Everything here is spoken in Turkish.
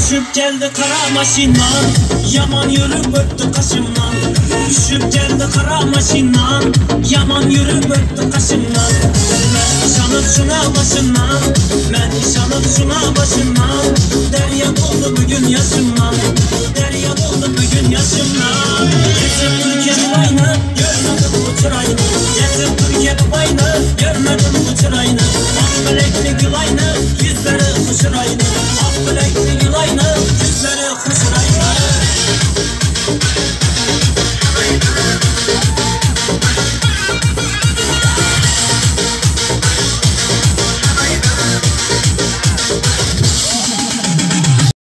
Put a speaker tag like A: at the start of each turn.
A: Düşüp geldi kara maşindan, yaman yürüp öptü kaşımdan. Düşüp geldi kara maşindan, yaman yürüp öptü kaşımdan. Ben nişanıp şuna başından, ben nişanıp şuna başından. Derya doldu bugün yaşımdan, derya doldu bugün yaşımdan. Kesip Türkiye'nin aynı, görmedim bu çırayını.